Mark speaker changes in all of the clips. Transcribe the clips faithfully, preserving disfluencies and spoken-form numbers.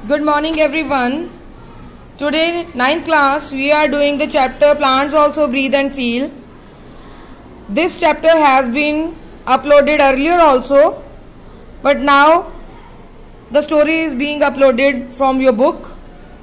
Speaker 1: Good morning everyone. Today ninth class we are doing the chapter Plants Also Breathe and Feel. This chapter has been uploaded earlier also, but now the story is being uploaded from your book.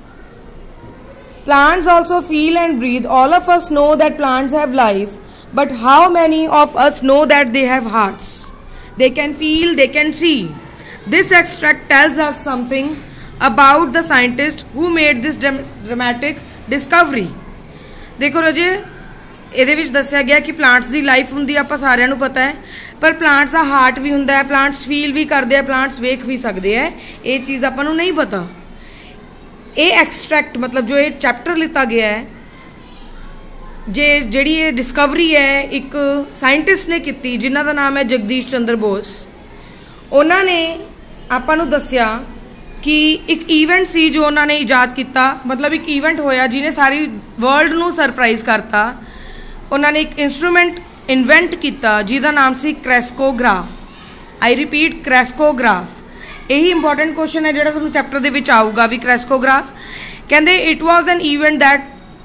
Speaker 1: Plants also feel and breathe. All of us know that plants have life, but how many of us know that they have hearts? They can feel, they can see. This extract tells us something about the scientist who made this dramatic discovery. देखो रजे ਇਹਦੇ ਵਿੱਚ ਦੱਸਿਆ ਗਿਆ ਕਿ plants ਦੀ life ਹੁੰਦੀ ਆਪਾਂ ਸਾਰਿਆਂ ਨੂੰ ਪਤਾ ਹੈ, ਪਰ ਪਲਾਂਟਸ ਦਾ ਹਾਰਟ ਵੀ ਹੁੰਦਾ ਹੈ, ਪਲਾਂਟਸ ਫੀਲ ਵੀ ਕਰਦੇ ਆ, ਪਲਾਂਟਸ ਵੇਖ ਵੀ ਸਕਦੇ ਆ, ਇਹ ਚੀਜ਼ ਆਪਾਂ ਨੂੰ ਨਹੀਂ ਪਤਾ। ਇਹ ਐਕਸਟ੍ਰੈਕਟ मतलब जो ये चैप्टर लिता गया है, जे ਜਿਹੜੀ ਇਹ डिस्कवरी है एक साइंटिस्ट ने की जिन्हां दा नाम है जगदीश चंद्र बोस। उन्होंने आपां नूं दस्सिया कि एक ईवेंट सी जो उन्होंने इजाद किया, मतलब एक ईवेंट होया जिन्हें सारी वर्ल्ड नूं सरप्राइज करता। उन्होंने एक इंस्ट्रूमेंट इन्वेंट किया जिसका नाम सी क्रेस्कोग्राफ। I repeat crescograph. यही इंपॉर्टेंट क्वेश्चन है जो तुहानूं चैप्टर दे विच आऊगा भी क्रेस्कोग्राफ। कहते it was an event that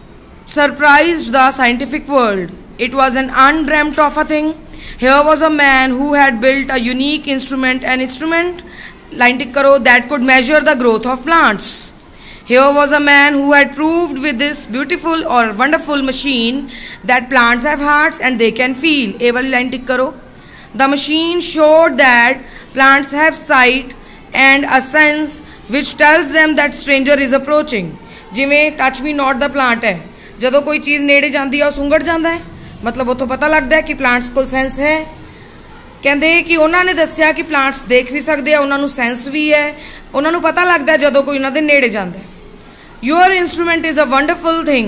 Speaker 1: surprised the scientific world. It was an undreamed of a thing. Here was a man who had built a unique instrument, an instrument, line tick karo, that could measure the growth of plants. Here was a man who had proved with this beautiful or wonderful machine that plants have hearts and they can feel. A wali line tick karo. The machine showed that plants have sight and a sense which tells them that stranger is approaching. जिवें touch me not the plant है, जदों कोई चीज़ नेड़े जाती है सुंगड़ जाता है, मतलब उतो पता लगता है कि प्लांट्स को सेंस है। कहते कि उन्होंने दस्या कि प्लांट्स देख भी सकते हैं, उन्होंने सेंस भी है, उन्होंने पता लगता है जदों कोई उन्होंने नेड़े जाता है। Your instrument is a wonderful thing.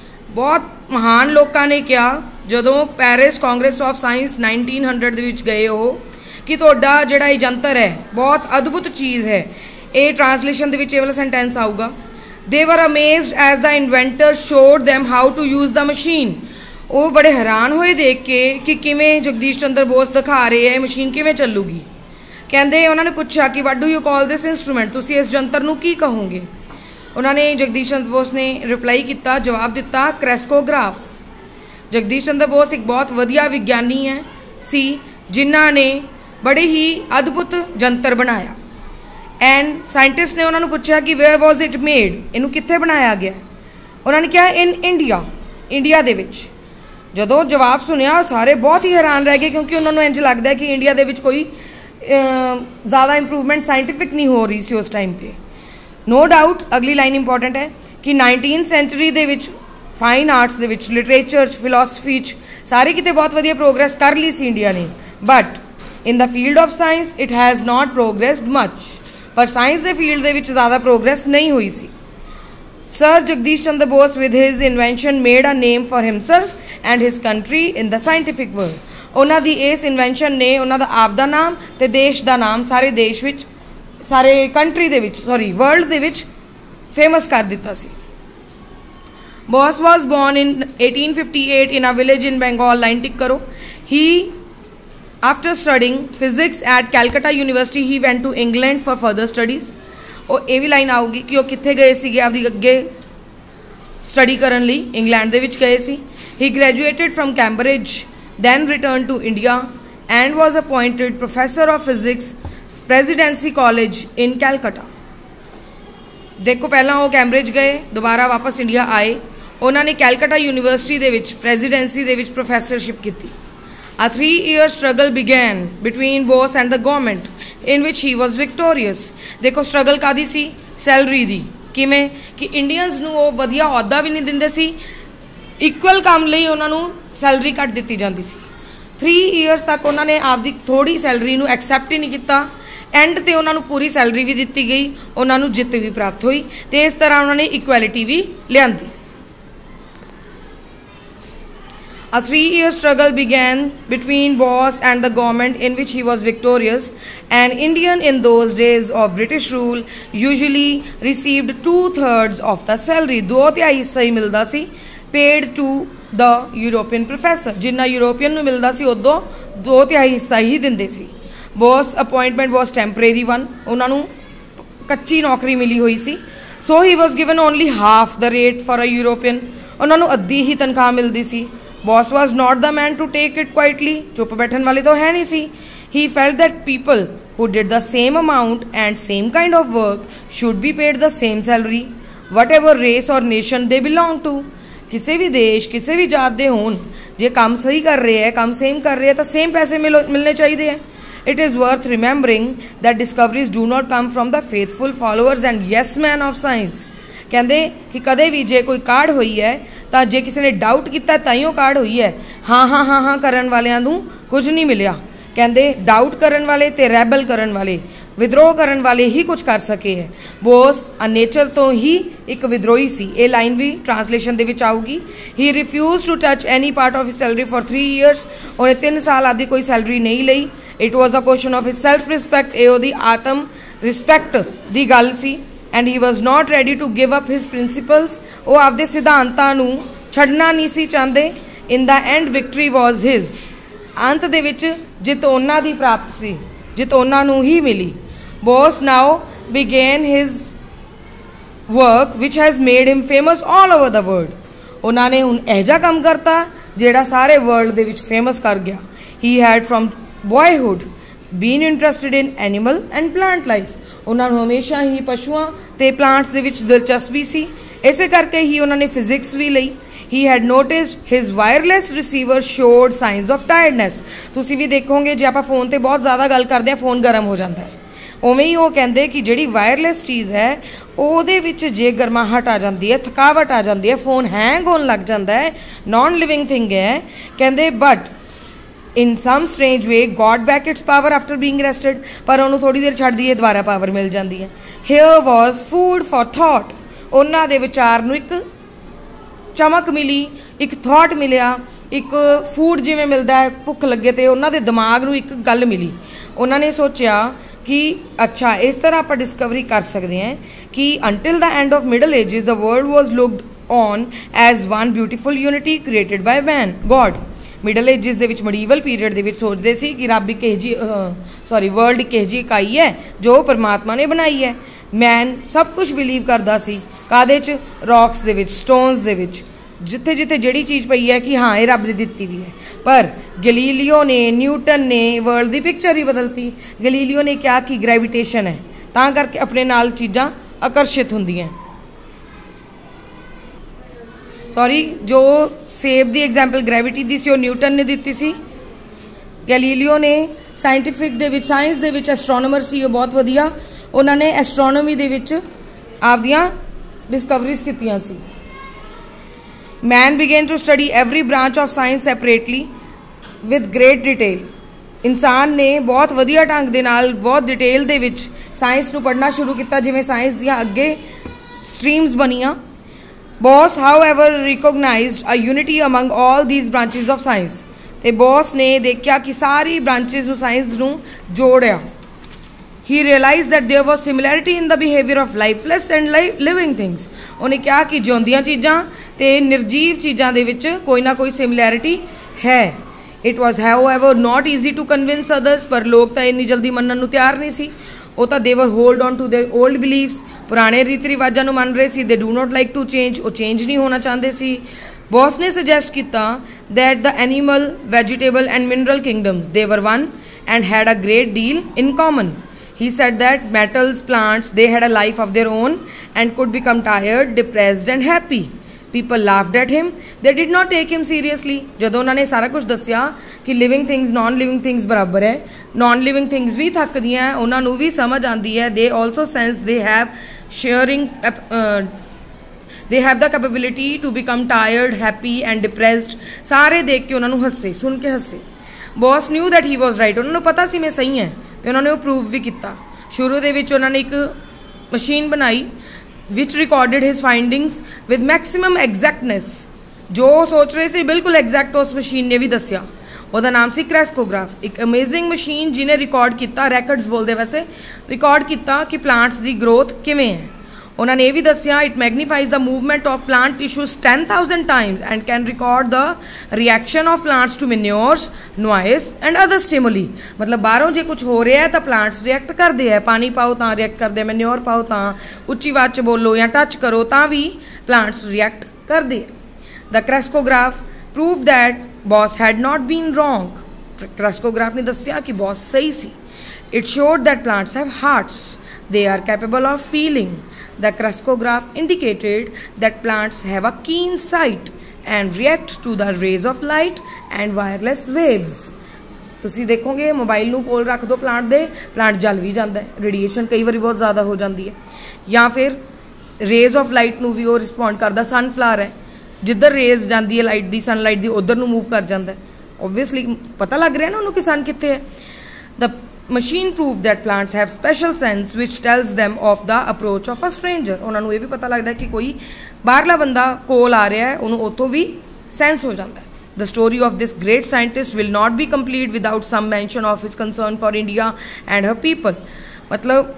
Speaker 1: बहुत महान लोगों ने कहा जदों Paris congress of science nineteen hundred दे विच गए हो कि तुहाडा जिहड़ा ये जंतर है बहुत अद्भुत चीज़ है। ये ट्रांसलेशन दे विच ये वाला सेंटेंस आऊगा। They were amazed as the inventor showed them how to use the machine. वो बड़े हैरान होए देख के कि किवें जगदीश चंद्र बोस दिखा रहे हैं मशीन किवें चलूगी। कहते उन्होंने पूछा कि what do you call this instrument, तुसी इस जंतर नूं की कहोगे। उन्होंने जगदीश चंद्र बोस ने रिप्लाई किया, जवाब दिता क्रेस्कोग्राफ। जगदीश चंद्र बोस एक बहुत वधिया विज्ञानी है सी जिन्हां ने बड़े ही अद्भुत जंतर बनाया। एंड साइंटिस्ट ने उन्होंने पूछा कि वेयर वॉज इट मेड, इनू कित्थे बनाया गया। उन्होंने कहा इन इंडिया, इंडिया दे विच। जदों जवाब सुनिया सारे बहुत ही हैरान रह गए क्योंकि उन्होंने इंज लगता है कि इंडिया दे विच कोई ज़्यादा इंप्रूवमेंट साइंटिफिक नहीं हो रही सी उस टाइम पे। नो डाउट अगली लाइन इंपॉर्टेंट है कि नाइनटीन सेंचुरी दे विच फाइन आर्ट्स दे विच लिटरेचर फिलोसफी सारे किते बहुत वधिया प्रोग्रेस कर ली सी इंडिया ने, but in the field of science it has not progressed much. पर साइंस के फील्ड दे विच ज़्यादा प्रोग्रेस नहीं हुई सी। Sir Jagdish Chandra Bose with his invention made a name for himself and his country in the scientific world. उन्हां दी इस invention ने उन्हां दा आप दा नाम ते देश दा नाम सारे देश विच सारे कंट्री दे विच सॉरी वर्ल्ड दे विच फेमस कर दिता सी। Bose was born in eighteen fifty-eight in a village in Bengal. Line tick करो। He after studying physics at Calcutta University he went to England for further studies. और ये भी लाइन आऊगी कि वो कित्थे गए सी आपदी अगे स्टडी करन लई, इंग्लैंड दे विच गए सी। He graduated from Cambridge then return to India and was appointed professor of physics presidency college in Calcutta. देखो पहला वो कैम्ब्रिज गए, दोबारा वापस इंडिया आए, उन्होंने कैलकटा यूनिवर्सिटी दे विच प्रेजिडेंसी दे विच प्रोफैसरशिप की। A three year struggle began between Bose and the government in which he was victorious. देखो स्ट्रगल कादी सी, सैलरी दी किमें कि इंडियंस नूं वो वधिया अहुदा भी नहीं दिंदे सी, इक्वल काम लई उन्हां नूं सैलरी घट दित्ती जांदी सी। थ्री ईयर्स तक उन्होंने आपदी थोड़ी सैलरी नूं एक्सैप्ट ही नहीं किया। एंड ते उन्हां नूं पूरी सैलरी भी दित्ती गई, उन्हां नूं जित भी प्राप्त हुई ते इस तरह उन्होंने इक्वैलिटी भी लियांदी। A three-year struggle began between Bose and the government in which he was victorious. An Indian in those days of British rule usually received two-thirds of the salary. दो तिहाई हिस्सा ही मिलता सी paid to the European professor. जिन्ना European नूं मिलता सी उदों दो तिहाई हिस्सा ही दिंदे सी। Bose appointment was temporary one. उन्होंने कच्ची नौकरी मिली हुई सी। So he was given only half the rate for a European, उन्होंने अद्धी ही तनख्वाह मिलती सी। Bose was not the man to take it quietly, चुप बैठन वाले तो है नहीं सी। He felt that people who did the same amount and same kind of work should be paid the same salary whatever race or nation they belong to। किसी भी देश किसी भी जात दे होन जे काम सही कर रहे हैं, काम सेम कर रहे हैं तो सेम पैसे मिल मिलने चाहिए हैं। It is worth remembering that discoveries do not come from the faithful followers and yes man of science। कहते कि कदे भी जे कोई काढ़ हुई है तो जे किसी ने डाउट किया ताइयों काढ़ हुई है, हाँ हाँ हाँ हाँ करन वालियां नूं कुछ नहीं मिलिया। कहते डाउट करन वाले ते रैबल करन वाले, विद्रोह करन वाले ही कुछ कर सके है। बॉस अ नेचर तो ही एक विद्रोही सी। ये लाइन भी ट्रांसलेशन दे विच आऊगी। He refuse to touch any part of his salary for three years, उन्हें तीन साल आदि कोई सैलरी नहीं लई। It was a question of his self respect, ये ओदी आत्म रिस्पैक्ट दी गल सी। And he was not ready to give up his principles, वो आपदे सिद्धांतां नूं छड्डना नहीं सी चाहते। In the end victory was his, अंत दे विच जित उन्हां दी प्राप्त सी, जित उन्हां नूं ही मिली। Bose now began his work which has made him famous all over the world. उन्होंने हुण इहो जिहा काम करता जिहड़ा सारे वर्ल्ड दे विच फेमस कर गया। He had from boyhood been interested in animal and plant life, उन्होंने हमेशा ही पशुओं ते प्लांट्स दे विच दिलचस्पी सी, इसे करके ही उन्होंने फिजिक्स भी लई। He had noticed his wireless receiver showed signs of tiredness। तुसी भी देखोगे जे आपां फोन ते बहुत ज़्यादा गल करते हैं फोन गर्म हो जाता है, उवें ही वो कहते कि जिहड़ी वायरलैस चीज़ है ਉਹਦੇ ਵਿੱਚ जे गर्माहट आ जाती है, थकावट आ जाती है, फोन हैंग होने लग जाता है, नॉन लिविंग थिंग है। कहते but in some strange way got back its power after being rested, पर उन्होंने थोड़ी देर छड्ड दीए दोबारा पावर मिल जाती है। Here was food for thought, उन्हां दे विचार नूं एक चमक मिली, एक थॉट मिलिया, एक फूड जिवें मिलता है भुख लगे तो उन्होंने दिमाग नूं एक गल मिली। उन्होंने सोचा कि अच्छा इस तरह आप डिस्कवरी कर सकते हैं कि until the end of middle ages the world was looked on as one beautiful unity created by man God. Middle ages दे विच मडीवल पीरियड दे विच सोचते सी कि रब एक जी सॉरी वर्ल्ड एक जी इकाई है जो परमात्मा ने बनाई है। मैन सब कुछ बिलीव करता सी कादे च, रॉक्स दे विच, स्टोन्स दे विच, जिथे जिथे जिहड़ी चीज़ पई है कि हाँ ये रब ने दिती भी है। पर गलीलियो ने, न्यूटन ने वर्ल्ड की पिक्चर ही बदलती। गलीलियो ने क्या कि ग्रेविटेशन है, तां करके अपने नाल चीज़ां आकर्षित हुंदियां। सॉरी जो सेब की एग्जाम्पल ग्रेविटी दी सी, न्यूटन ने दिती सी। गलीलियो ने साइंटिफिक दे विच, साइंस दे विच एस्ट्रोनॉमर सी, बहुत वधिया। उन्होंने एस्ट्रोनॉमी दे विच आपदियां डिस्कवरीज कीतियां सी। Man began to study every branch of science separately with great detail. इंसान ने बहुत वधिया ढंग दे नाल बहुत डिटेल दे विच साइंस नूं पढ़ना शुरू किया, जिवें साइंस दियां अगे स्ट्रीम्स बनियां। Bose however recognized a unity among all these branches of science, ते बॉस ने देखा कि सारी ब्रांचेज नूं साइंस नूं जोड़िया। He realized that there was similarity in the behavior of lifeless and living things। उन्हें क्या कि जिउंदियां चीज़ां ते निर्जीव चीज़ां दे विच कोई ना कोई सिमिलैरिटी है। It was however not easy to convince others, पर लोग तो इन्नी जल्दी मनन नूं तैयार नहीं सी। वो तो they were hold on to their old beliefs, पुराने रीति रिवाजां नूं मन रहे सी। They do not like to change, वो चेंज नहीं होना चाहते सी। बॉस ने सजेस्ट किया that the animal, vegetable and mineral kingdoms they were one and had a great deal in common। He said that metals, plants, they had a life of their own and could become tired, depressed and happy। People laughed at him, they did not take him seriously। जदों उन्होंने सारा कुछ दसिया कि living things non living things बराबर है, non living things भी थकदियां हैं, उन्होंने भी समझ आती है। They also sense they have sharing they have the capability to become tired, happy and depressed. सारे देख के उन्होंने हसे, सुन के हसे। Bose knew that he was right, उन्होंने पता सी मैं सही है, तो उन्होंने वो प्रूव भी किया। शुरू दे विच उन्होंने एक मशीन बनाई which recorded his findings with maximum exactness. जो सोच रहे थे बिल्कुल एग्जैक्ट उस मशीन ने भी दसिया। ਉਹਦਾ नाम सी क्रैस्कोग्राफ। एक अमेजिंग मशीन जिन्हें रिकॉर्ड किया, रैकर्ड्स बोलते वैसे, रिकॉर्ड किया कि प्लांट्स की ग्रोथ किवें है। उन्होंने ये भी दसिया it magnifies the movement of plant tissues ten thousand times and can record the reaction of plants to manures noise and other stimuli. मतलब बाहरों जे कुछ हो रहा है तो प्लांट्स रिएक्ट करते हैं, पानी पाओ तो रिएक्ट करते, मैन्योर पाओ तो, उच्ची आवाज़ च बोलो या टच करो तो भी प्लांट्स रिएक्ट करते हैं। The crescograph proved that Bose had not been wrong. Crescograph ने दसिया कि बॉस सही सी। It showed that plants have hearts, they are capable of feeling. The crestograph indicated that plants have a keen sight and react to the rays of light and wireless waves. तुसी देखोगे mobile नूं कोल रख दो plant दे, plant जल भी जाता है, radiation कई बार बहुत ज़्यादा हो जाती है, या फिर रेज ऑफ लाइट नूं भी वो रिस्पॉन्ड करता। सनफ्लावर है, जिधर रेज जाती है लाइट दी, सनलाइट दी, उधर नूं मूव कर जाता है। ओबवियसली पता लग रहा है ना उन्होंने कि सन कित्थे है। The machine proved that plants have special sense which tells them of the approach of a stranger. उन्होंने ये भी पता लगता है कि कोई बाहरला बंदा कोल आ रहा है, उन्होंने उतो भी सेंस हो जाता है। The story of this great scientist will not be complete without some mention of his concern for India and her people. मतलब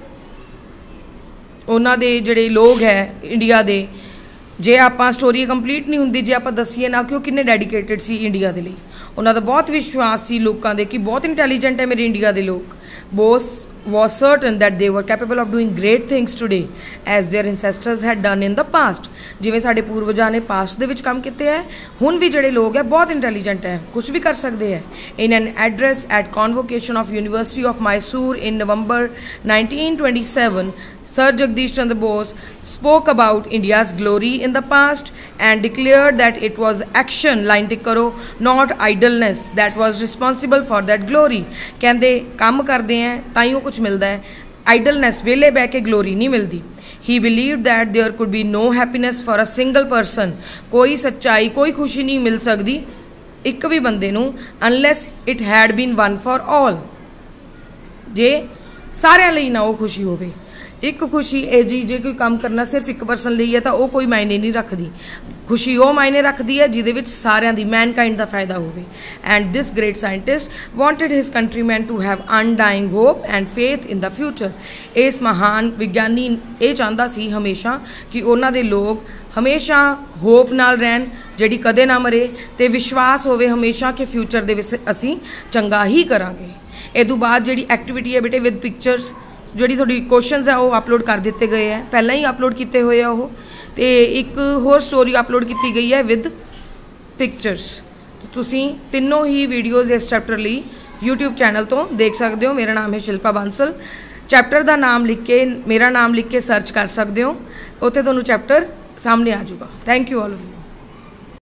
Speaker 1: उन्होंने दे जिहड़े लोग है इंडिया दे, जे आपां स्टोरी कंप्लीट नहीं हुंदी जे आपां दसीए ना कि वो किन्ने डेडिकेटेड सी इंडिया दे लई। उन्होंने बहुत विश्वास सी लोगों दे कि बहुत इंटैलीजेंट है मेरे इंडिया दे लोग। Bose was certain that they were capable of doing great things today as their ancestors had done in the past. जिवें साडे पूर्वजां ने पास्ट दे विच काम कीते है, हुण भी जिहड़े लोग है बहुत इंटैलीजेंट है, कुछ भी कर सकते हैं। In an address at convocation of University of Mysore in November nineteen twenty-seven, Sir Jagdish Chandra Bose spoke about India's glory in the past and declared that it was action, line tick karo, not idleness that was responsible for that glory. कहंदे काम करते हैं ताइयों कुछ मिलता है, idleness वेले बह के glory नहीं मिलती। He believed that there could be no happiness for a single person. कोई सच्चाई कोई खुशी नहीं मिल सकती एक भी बंदे नूं unless it had been one for all. जे सारिਆਂ ਲਈ ना वो खुशी होवे। एक खुशी है जी जे कोई काम करना सिर्फ एक परसन ਲਈ है तो वो कोई मायने नहीं रखती। खुशी वो मायने रखती है जिहदे विच सारिਆਂ ਦੀ मैनकाइंड का फायदा होवे। And this great scientist wanted his countryman to have undying hope and faith in the future. इस महान विज्ञानी ये चाहता सी हमेशा कि उन्हां दे लोग हमेशा होप नाल रहन जिहड़ी कदे ना मरे, ते विश्वास होवे हमेशा कि फ्यूचर दे विच असीं चंगा ही करांगे। इस तों बाद जिहड़ी एक्टिविटी है बेटे विद पिक्चर्स जिहड़ी थोड़ी क्वेश्चनस है वो अपलोड कर दिते गए हैं, पहला ही अपलोड किए हुए हैं वो, तो एक होर स्टोरी अपलोड की गई है विद पिक्चर्स। तो तुसी तीनों ही वीडियोज़ इस चैप्टर लिए यूट्यूब चैनल तो देख सकते हो। मेरा नाम है शिल्पा बांसल। चैप्टर का नाम लिख के मेरा नाम लिख के सर्च कर सकते हो, उत्थे तुहानूं चैप्टर सामने आ जाऊगा। Thank you all.